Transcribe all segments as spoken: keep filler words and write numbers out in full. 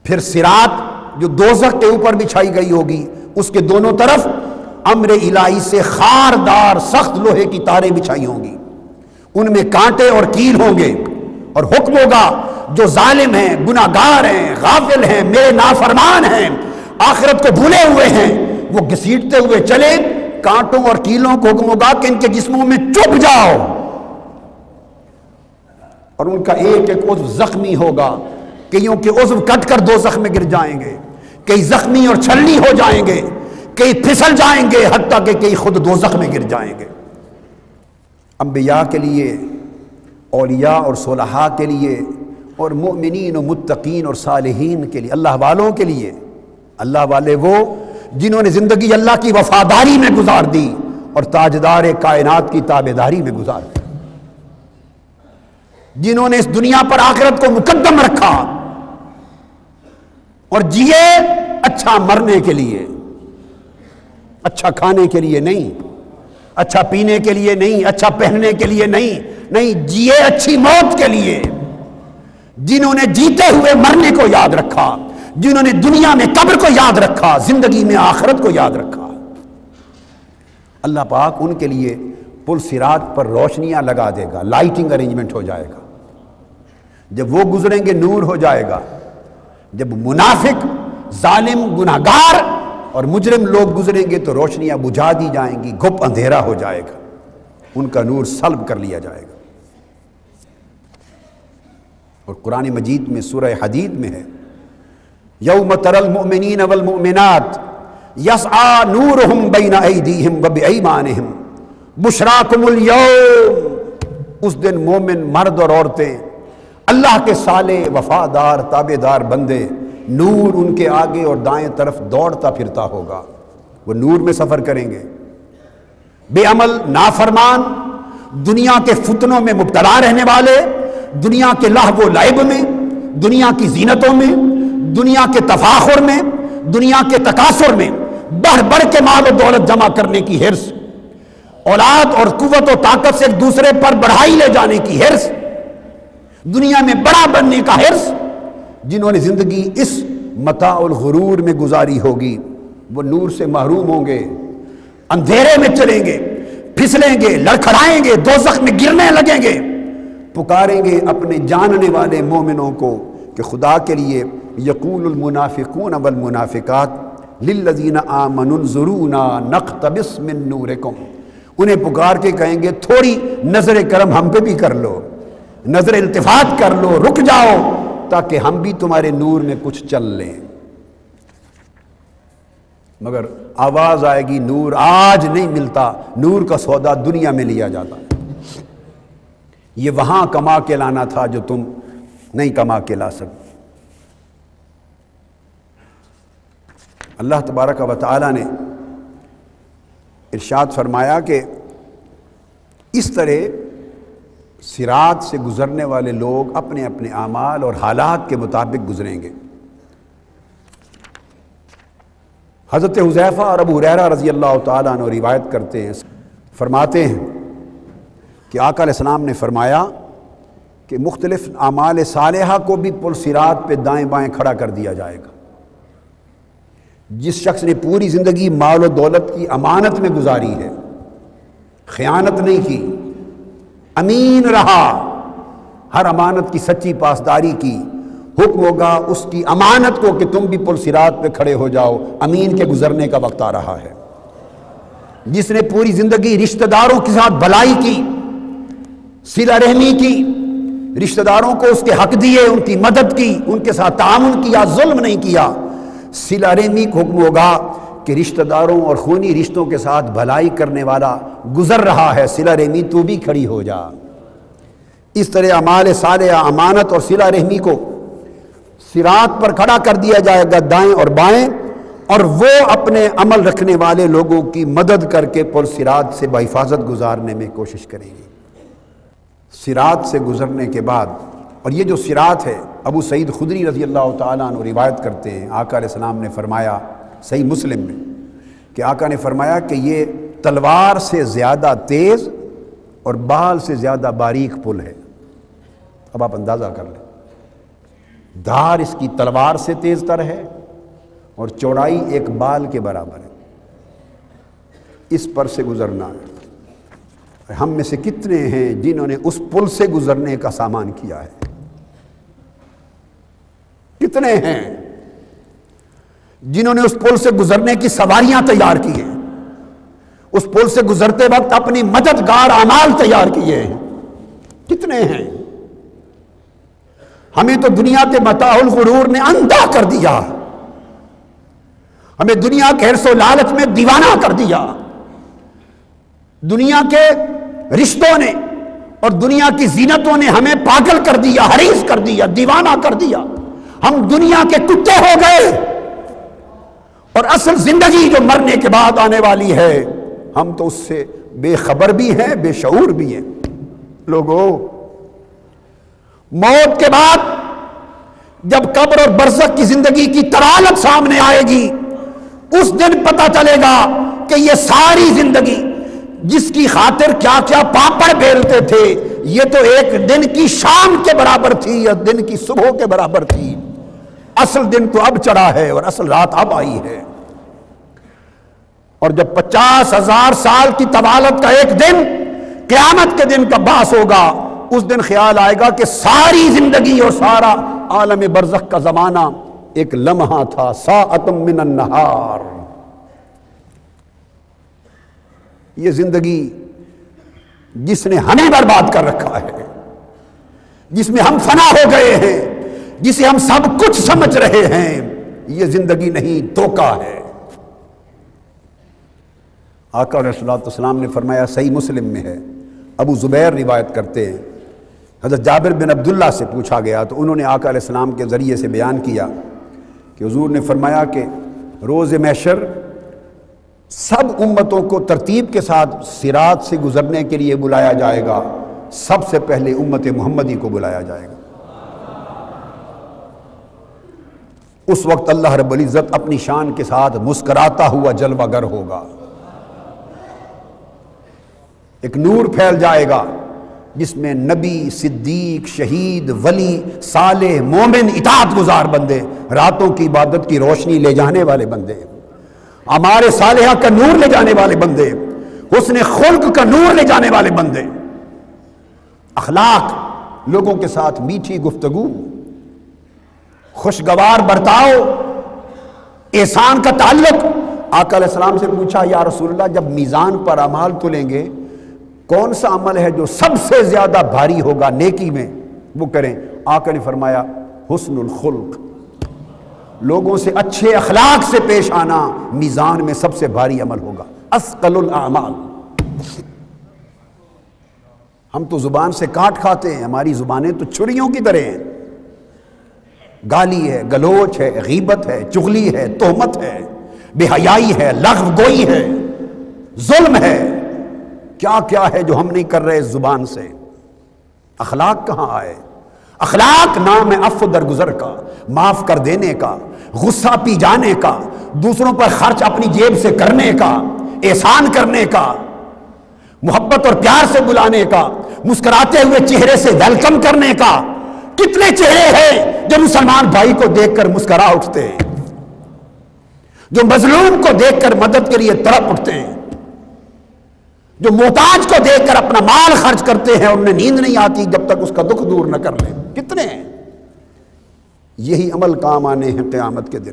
پھر صراط جو دوزخ کے اوپر بچھائی گئی ہوگی، اس کے دونوں طرف امر الہی سے خاردار سخت لوہے کی تاریں بچھائی ہوں گی، ان میں کانٹے اور کیل ہوں گے، اور حکم ہوگا جو ظالم ہیں، گناہگار ہیں، غافل ہیں، میرے نافرمان ہیں، آخرت کو بھولے ہوئے ہیں، وہ گھسیٹتے ہوئے چلے، کانٹوں اور کیلوں کو حکم ہوگا کہ ان کے جسموں میں چپ جاؤ، اور ان کا ایک ایک عضو زخمی ہوگا، کئیوں کے عضو کٹ کر دوزخ میں گر جائیں گے، کئی زخمی اور چھلنی ہو جائیں گے، کئی پھسل جائیں گے، حتیٰ کہ کئی خود دوزخ میں گر جائیں گے۔ انبیاء کے لیے، اولیاء اور صلحاء کے لیے، اور مؤمنین و متقین اور صالحین کے لیے، اللہ والوں کے لیے، اللہ والے وہ جنہوں نے زندگی اللہ کی وفاداری میں گزار دی اور تاجدار کائنات کی تابعداری میں گزار دی، جنہوں نے اس دنیا پر آخرت کو مقدم رکھا اور جیے اچھا مرنے کے لیے، اچھا کھانے کے لیے نہیں، اچھا پینے کے لیے نہیں، اچھا پہننے کے لیے نہیں، نہیں جیے اچھی موت کے لیے، جنہوں نے جیتے ہوئے مرنے کو یاد رکھا، جنہوں نے دنیا میں قبر کو یاد رکھا، زندگی میں آخرت کو یاد رکھا، اللہ پاک ان کے لیے پل صراط پر روشنیاں لگا دے گا، لائٹنگ ارینجمنٹ ہو جائے گا، جب وہ گزریں گے نور ہو جائے گا، جب منافق، ظالم، گناہگار اور مجرم لوگ گزریں گے تو روشنیاں بجھا دی جائیں گی، گھپ اندھیرا ہو جائے گا، ان کا نور سلب کر لیا جائے گا۔ اور قرآن مجید میں سورہ حدید میں ہے، یوم تری المؤمنین والمؤمنات یسعی نورہم بین ایدیہم وبایمانہم بشراکم اليوم، اس دن مومن مرد اور عورتیں، اللہ کے صالح وفادار تابعدار بندے، نور ان کے آگے اور دائیں طرف دوڑتا پھرتا ہوگا، وہ نور میں سفر کریں گے۔ بے عمل، نافرمان، دنیا کے فتنوں میں مبتلا رہنے والے، دنیا کے لہو و لعب میں، دنیا کی زینتوں میں، دنیا کے تفاخر میں، دنیا کے تکاثر میں بڑھ بڑھ کے مال و دولت جمع کرنے کی حرص، اولاد اور قوت و طاقت سے ایک دوسرے پر بڑھائی لے جانے کی حرص، دنیا میں بڑا بننے کا حرص، جنہوں نے زندگی اس متاع الغرور میں گزاری ہوگی وہ نور سے محروم ہوں گے، اندھیرے میں چلیں گے، پھسلیں گے، لڑکھڑائیں گے، دوزخ میں گرنے لگیں گے، پکاریں گے اپنے جاننے والے مومنوں کو کہ خدا کے لیے، یقول المنافقون والمنافقات للذین آمنوا انظرونا نقتبس من نورکم، انہیں پکار کے کہیں گے تھوڑی نظر کرم ہم پہ بھی کر لو، نظر التفات کر لو، رک جاؤ تاکہ ہم بھی تمہارے نور میں کچھ چل لیں۔ مگر آواز آئے گی نور آج نہیں ملتا، نور کا سودا دنیا میں لیا جاتا ہے، یہ وہاں کما کے لانا تھا جو تم نہیں کما کے لا سکتے۔ اللہ تبارک و تعالی نے ارشاد فرمایا کہ اس طرح صراط سے گزرنے والے لوگ اپنے اپنے اعمال اور حالات کے مطابق گزریں گے۔ حضرت حذیفہ اور ابو ہریرہ رضی اللہ تعالیٰ عنہ روایت کرتے ہیں، فرماتے ہیں کہ آقا علیہ السلام نے فرمایا کہ مختلف اعمال صالحہ کو بھی پل صراط پہ دائیں بائیں کھڑا کر دیا جائے گا۔ جس شخص نے پوری زندگی مال و دولت کی امانت میں گزاری ہے، خیانت نہیں کی، امین رہا، ہر امانت کی سچی پاسداری کی، حکم ہوگا اس کی امانت کو کہ تم بھی پل صراط پہ کھڑے ہو جاؤ، امین کے گزرنے کا وقت آ رہا ہے۔ جس نے پوری زندگی رشتہ داروں کے ساتھ بھلائی کی، صلہ رحمی کی، رشتہ داروں کو اس کے حق دیے، ان کی مدد کی، ان کے ساتھ تعاون کیا، ظلم نہیں کیا، صلہ رحمی کو حکم ہوگا کہ رشتہ داروں اور خونی رشتوں کے ساتھ بھلائی کرنے والا گزر رہا ہے، صلہ رحمی تو بھی کھڑی ہو جا۔ اس طرح اعمال صالحہ، امانت اور صلہ رحمی کو صراط پر کھڑا کر دیا جائے گا دائیں اور بائیں، اور وہ اپنے عمل رکھنے والے لوگوں کی مدد کر کے پل صراط سے بحفاظت گزارنے میں کوشش کریں گے۔ صراط سے گزرنے کے بعد، اور یہ جو صراط ہے ابو سعید خدری رضی اللہ تعالیٰ عنہ روایت کرتے ہیں، آقا علیہ السلام نے فرمایا صحیح مسلم میں کہ آقا نے فرمایا کہ یہ تلوار سے زیادہ تیز اور بال سے زیادہ باریک پل ہے۔ اب آپ اندازہ کر لیں، دھار اس کی تلوار سے تیز تر ہے اور چوڑائی ایک بال کے برابر ہے، اس پر سے گزرنا ہے۔ ہم میں سے کتنے ہیں جنہوں نے اس پل سے گزرنے کا سامان کیا ہے؟ کتنے ہیں جنہوں نے اس پل سے گزرنے کی سواریاں تیار کی ہیں، اس پل سے گزرتے وقت اپنی مددگار اعمال تیار کیے ہیں؟ کتنے ہیں؟ ہمیں تو دنیا کے متاع الغرور نے اندھا کر دیا، ہمیں دنیا کے حرص و لالچ میں دیوانہ کر دیا، دنیا کے رشتوں نے اور دنیا کی زینتوں نے ہمیں پاگل کر دیا، حریص کر دیا، دیوانہ کر دیا۔ ہم دنیا کے کتے ہو گئے، اور اصل زندگی جو مرنے کے بعد آنے والی ہے ہم تو اس سے بے خبر بھی ہیں، بے شعور بھی ہیں۔ لوگو، موت کے بعد جب قبر اور برزخ کی زندگی کی طرالت سامنے آئے گی، اس دن پتہ چلے گا کہ یہ ساری زندگی جس کی خاطر کیا کیا پاپڑ بیلتے تھے، یہ تو ایک دن کی شام کے برابر تھی یا دن کی صبح کے برابر تھی۔ اصل دن تو اب چڑھا ہے اور اصل رات اب آئی ہے۔ اور جب پچاس ہزار سال کی طوالت کا ایک دن قیامت کے دن کا باعث ہوگا، اس دن خیال آئے گا کہ ساری زندگی اور سارا عالم برزخ کا زمانہ ایک لمحہ تھا، ساعۃ من النہار۔ یہ زندگی جس نے ہمیں برباد کر رکھا ہے، جس میں ہم فنا ہو گئے ہیں، جسے ہم سب کچھ سمجھ رہے ہیں، یہ زندگی نہیں، دھوکہ ہے۔ آقا علیہ الصلوۃ والسلام نے فرمایا، صحیح مسلم میں ہے، ابو زبیر روایت کرتے ہیں، حضرت جابر بن عبداللہ سے پوچھا گیا تو انہوں نے آقا علیہ السلام کے ذریعے سے بیان کیا کہ حضور نے فرمایا کہ روز محشر سب امتوں کو ترتیب کے ساتھ صراط سے گزرنے کے لیے بلایا جائے گا، سب سے پہلے امت محمدی کو بلایا جائے گا۔ اس وقت اللہ رب العزت اپنی شان کے ساتھ مسکراتا ہوا جلوہ گر ہوگا، ایک نور پھیل جائے گا جس میں نبی، صدیق، شہید، ولی، صالح، مومن، اطاعت گزار بندے، راتوں کی عبادت کی روشنی لے جانے والے بندے، ہمارے صالحہ کا نور لے جانے والے بندے، حسن خلق کا نور لے جانے والے بندے، اخلاق، لوگوں کے ساتھ میٹھی گفتگو، خوشگوار برتاؤ، احسان کا تعلق۔ آقا علیہ السلام سے پوچھا، یا رسول اللہ، جب میزان پر اعمال تلیں گے کون سا عمل ہے جو سب سے زیادہ بھاری ہوگا نیکی میں، وہ کریں؟ آقا نے فرمایا، حسن الخلق، لوگوں سے اچھے اخلاق سے پیش آنا میزان میں سب سے بھاری عمل ہوگا، اثقل الاعمال۔ ہم تو زبان سے کاٹ کھاتے ہیں، ہماری زبانیں تو چھریوں کی طرح ہیں، گالی ہے، گلوچ ہے، غیبت ہے، چغلی ہے، تہمت ہے، بے حیائی ہے، لغو گوئی ہے، ظلم ہے، کیا کیا ہے جو ہم نہیں کر رہے اس زبان سے۔ اخلاق کہاں آئے؟ اخلاق نام ہے عفو درگزر کا، معاف کر دینے کا، غصہ پی جانے کا، دوسروں پر خرچ اپنی جیب سے کرنے کا، احسان کرنے کا، محبت اور پیار سے بلانے کا، مسکراتے ہوئے چہرے سے ویلکم کرنے کا۔ کتنے چہرے ہیں جو مسلمان بھائی کو دیکھ کر مسکرا اٹھتے ہیں، جو مظلوم کو دیکھ کر مدد کے لیے تڑپ اٹھتے ہیں، جو محتاج کو دیکھ کر اپنا مال خرچ کرتے ہیں، انہیں نیند نہیں آتی جب تک اس کا دکھ دور نہ کر لیں۔ کتنے ہیں؟ یہی عمل کام آنے ہیں قیامت کے دن۔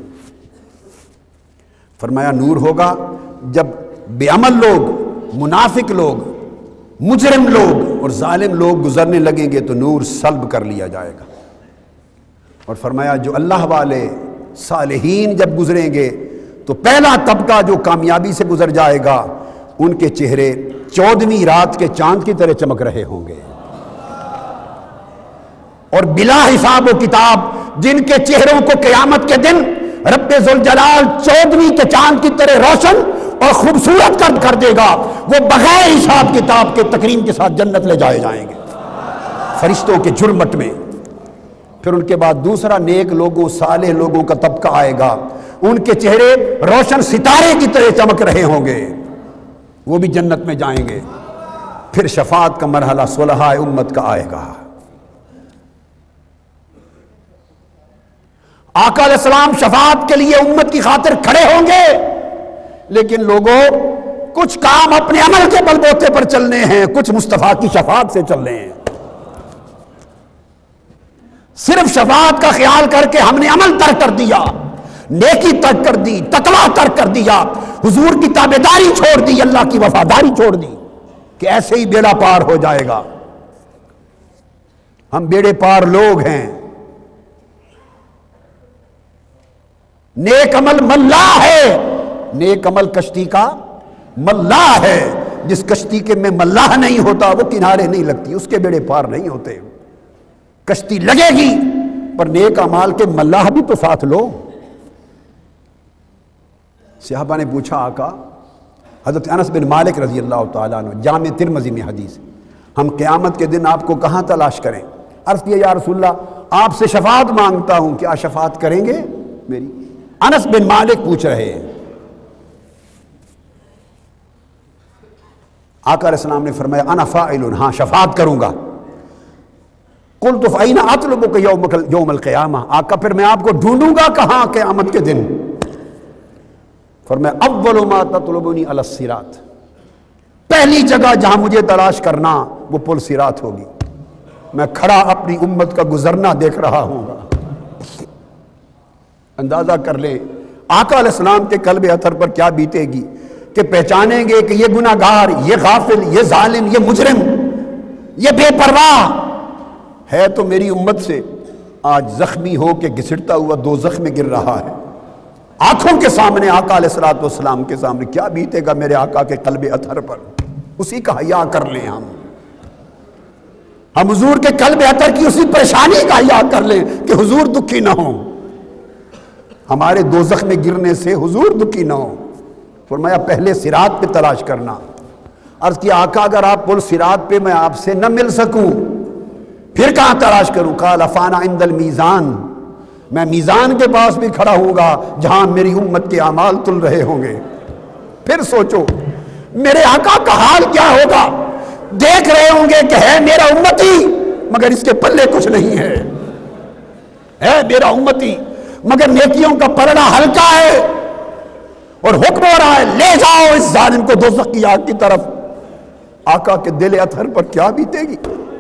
فرمایا نور ہوگا جب بے عمل لوگ، منافق لوگ، مجرم لوگ اور ظالم لوگ گزرنے لگیں گے تو نور سلب کر لیا جائے گا۔ اور فرمایا جو اللہ والے صالحین جب گزریں گے تو پہلا طبقہ جو کامیابی سے گزر جائے گا، ان کے چہرے چودہویں رات کے چاند کی طرح چمک رہے ہوں گے، اور بلا حساب و کتاب جن کے چہروں کو قیامت کے دن رب ذوالجلال چودہویں کے چاند کی طرح روشن اور خوبصورت کر کر دے گا، وہ بغیر حساب کتاب کے تکریم کے ساتھ جنت لے جائے جائیں گے فرشتوں کے جھرمٹ میں۔ پھر ان کے بعد دوسرا نیک لوگوں، صالح لوگوں کا طبقہ آئے گا، ان کے چہرے روشن ستارے کی طرح چمک رہے ہوں گے، وہ بھی جنت میں جائیں گے۔ پھر شفاعت کا مرحلہ صلحاء امت کا آئے گا۔ آقا علیہ السلام شفاعت کے لیے امت کی خاطر کھڑے ہوں گے، لیکن لوگوں کچھ کام اپنے عمل کے بل بوتے پر چلنے ہیں، کچھ مصطفیٰ کی شفاعت سے چلنے ہیں۔ صرف شفاعت کا خیال کر کے ہم نے عمل ترک کر دیا، نیکی ترک کر دی، تقویٰ ترک کر دیا، حضور کی تابعداری چھوڑ دی، اللہ کی وفاداری چھوڑ دی، کہ ایسے ہی بیڑا پار ہو جائے گا۔ ہم بیڑے پار لوگ ہیں۔ نیک عمل ملاح ہے، نیک عمل کشتی کا ملاح ہے، جس کشتی کے میں ملاح نہیں ہوتا وہ کنارے نہیں لگتی، اس کے بیڑے پار نہیں ہوتے۔ کشتی لگے گی پر نیک اعمال کے ملاح بھی تو ساتھ لو۔ صحابہ نے پوچھا آقا، حضرت انس بن مالک رضی اللہ تعالیٰ عنہ، جامع ترمذی میں حدیث، ہم قیامت کے دن آپ کو کہاں تلاش کریں؟ عرض کیا یا رسول اللہ آپ سے شفاعت مانگتا ہوں، کیا شفاعت کریں گے میری؟ انس بن مالک پوچھ رہے ہیں۔ آقا علیہ السلام نے فرمایا انا فاعل، ہاں شفاعت کروں گا۔ قلت فأین اطلبک یوم القیامہ، آقا پھر میں آپ کو ڈھونڈوں گا کہاں قیامت کے دن؟ فرمایا اول ما تطلبنی علی الصراط، پہلی جگہ جہاں مجھے تلاش کرنا وہ پل صراط ہوگی، میں کھڑا اپنی امت کا گزرنا دیکھ رہا ہوں گا۔ اندازہ کر لیں آقا علیہ السلام کے قلب اطہر پر کیا بیتے گی کہ پہچانیں گے کہ یہ گناہ گار، یہ غافل، یہ ظالم، یہ مجرم، یہ بے پرواہ ہے تو میری امت سے، آج زخمی ہو کے گھسٹتا ہوا دوزخ میں گر رہا ہے۔ آنکھوں کے سامنے آقا علیہ الصلوۃ والسلام کے سامنے کیا بیتے گا میرے آقا کے قلب اطہر پر؟ اسی کا حیا کر لیں ہم ہم حضور کے قلب اطہر کی اسی پریشانی کا حیا کر لیں کہ حضور دکھی نہ ہوں، ہمارے دوزخ میں گرنے سے حضور دکھی نہ ہوں۔ فرمایا پہلے صراط پہ تلاش کرنا۔ عرض کیا آقا اگر آپ پل صراط پہ میں آپ سے نہ مل سکوں پھر کہاں تلاش کروں؟ قال فانا عند المیزان، میں میزان کے پاس بھی کھڑا ہوں گا جہاں میری امت کے اعمال تل رہے ہوں گے۔ پھر سوچو میرے آقا کا حال کیا ہوگا، دیکھ رہے ہوں گے کہ ہے میرا امتی مگر اس کے پلے کچھ نہیں ہے، ہے میرا امتی مگر نیکیوں کا پلڑا ہلکا ہے، اور حکم ہو رہا ہے لے جاؤ اس ظالم کو دوزخ کی آگ کی طرف۔ آقا کے دل اطہر پر کیا بیتے گی؟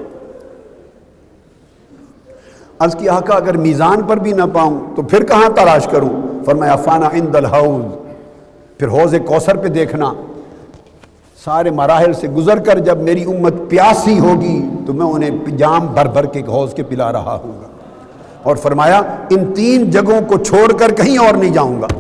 عرض کی آقا اگر میزان پر بھی نہ پاؤں تو پھر کہاں تلاش کروں؟ فرمایا فانا عند الحوض، پھر حوض کوثر پہ دیکھنا، سارے مراحل سے گزر کر جب میری امت پیاسی ہوگی تو میں انہیں جام بھر بھر کے حوض کے پلا رہا ہوں گا۔ اور فرمایا ان تین جگہوں کو چھوڑ کر کہیں اور نہیں جاؤں گا۔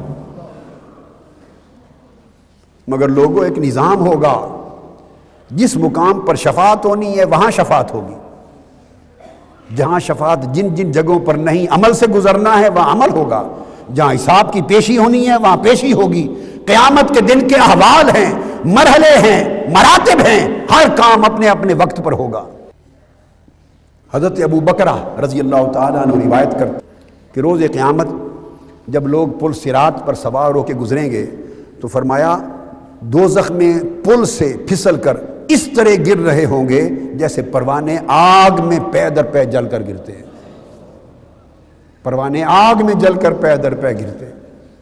مگر لوگوں ایک نظام ہوگا، جس مقام پر شفاعت ہونی ہے وہاں شفاعت ہوگی، جہاں شفاعت جن جن جگہوں پر نہیں عمل سے گزرنا ہے وہاں عمل ہوگا، جہاں حساب کی پیشی ہونی ہے وہاں پیشی ہوگی۔ قیامت کے دن کے احوال ہیں، مرحلے ہیں، مراتب ہیں، ہر کام اپنے اپنے وقت پر ہوگا۔ حضرت ابو بکرہ رضی اللہ تعالیٰ عنہ روایت کرتے کہ روز قیامت جب لوگ پل صراط پر سوار ہو کے گزریں گے تو فرمایا دوزخ میں پل سے پھسل کر اس طرح گر رہے ہوں گے جیسے پروانے آگ میں پے در پے جل کر گرتے ہیں، پروانے آگ میں جل کر پے در پے گرتے ہیں۔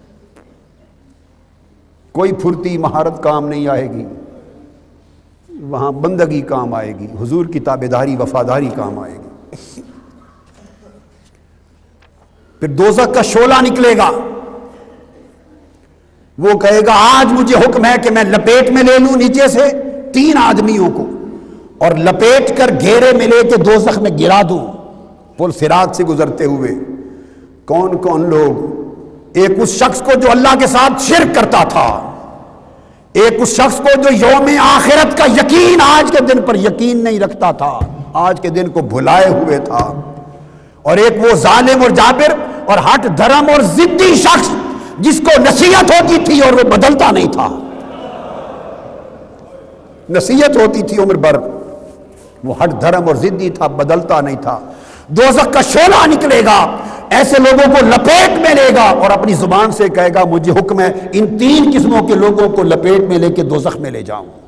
کوئی پھرتی مہارت کام نہیں آئے گی، وہاں بندگی کام آئے گی، حضور کی تابعداری وفاداری کام آئے گی۔ پھر دوزخ کا شعلہ نکلے گا، وہ کہے گا آج مجھے حکم ہے کہ میں لپیٹ میں لے لوں نیچے سے تین آدمیوں کو اور لپیٹ کر گھیرے میں لے کے دوزخ میں گرا دوں پل صراط سے گزرتے ہوئے۔ کون کون لوگ؟ ایک اس شخص کو جو اللہ کے ساتھ شرک کرتا تھا، ایک اس شخص کو جو یوم آخرت کا یقین آج کے دن پر یقین نہیں رکھتا تھا، آج کے دن کو بھلائے ہوئے تھا، اور ایک وہ ظالم اور جابر اور ہٹ دھرم اور ضدی شخص جس کو نصیحت ہوتی تھی اور وہ بدلتا نہیں تھا، نصیحت ہوتی تھی عمر بھر، وہ ہٹ دھرم اور ضدی تھا، بدلتا نہیں تھا۔ دوزخ کا شعلہ نکلے گا، ایسے لوگوں کو لپیٹ میں لے گا اور اپنی زبان سے کہے گا مجھے حکم ہے ان تین قسموں کے لوگوں کو لپیٹ میں لے کے دوزخ میں لے جاؤں۔